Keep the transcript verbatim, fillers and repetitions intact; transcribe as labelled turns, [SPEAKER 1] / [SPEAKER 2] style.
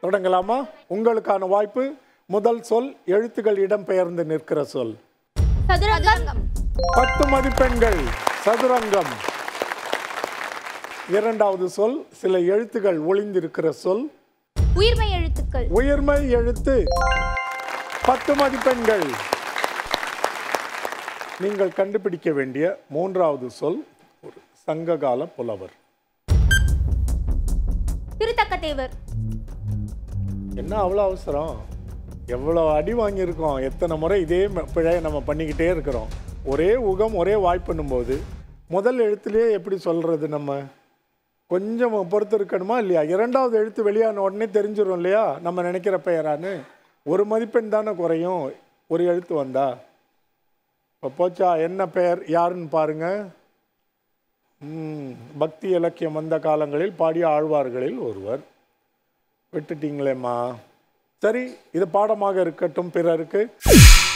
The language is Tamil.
[SPEAKER 1] தொடங்கலாமா? உங்களுக்கான வாய்ப்பு. முதல் சொல் எழுத்துக்கள் இடம்பெயர்ந்து நிற்கிற சொல்.
[SPEAKER 2] சதுரங்கம்.
[SPEAKER 1] பத்து மதிப்பெண்கள். சதுரங்கம். இரண்டாவது சொல் சில எழுத்துக்கள் ஒளிந்திருக்கிற சொல்.
[SPEAKER 2] உயிர்மை எழுத்துக்கள்.
[SPEAKER 1] உயிர்மை எழுத்து. பத்து மதிப்பெண்கள். நீங்கள் கண்டுபிடிக்க வேண்டிய மூன்றாவது சொல் ஒரு சங்ககால புலவர்.
[SPEAKER 2] திருத்தக்கதேவர்.
[SPEAKER 1] என்ன அவ்வளோ அவசரம்? எவ்வளோ அடி வாங்கியிருக்கோம், எத்தனை முறை இதே பிழையை நம்ம பண்ணிக்கிட்டே இருக்கிறோம். ஒரே உகம் ஒரே வாய்ப்புன்னும்போது முதல் எழுத்துலேயே எப்படி சொல்கிறது? நம்ம கொஞ்சம் பொறுத்து இருக்கணுமா இல்லையா? இரண்டாவது எழுத்து வெளியான உடனே தெரிஞ்சிடும் இல்லையா நம்ம நினைக்கிற பெயரான்னு. ஒரு மதிப்பெண் தானே குறையும் ஒரு எழுத்து வந்தா. இப்போ போச்சா? என்ன பெயர் யாருன்னு பாருங்க. பக்தி இலக்கியம் வந்த காலங்களில் பாடிய ஆழ்வார்களில் ஒருவர். விட்டுட்டீங்களேம்மா. சரி, இது பாடமாக இருக்கட்டும் பிறருக்கு.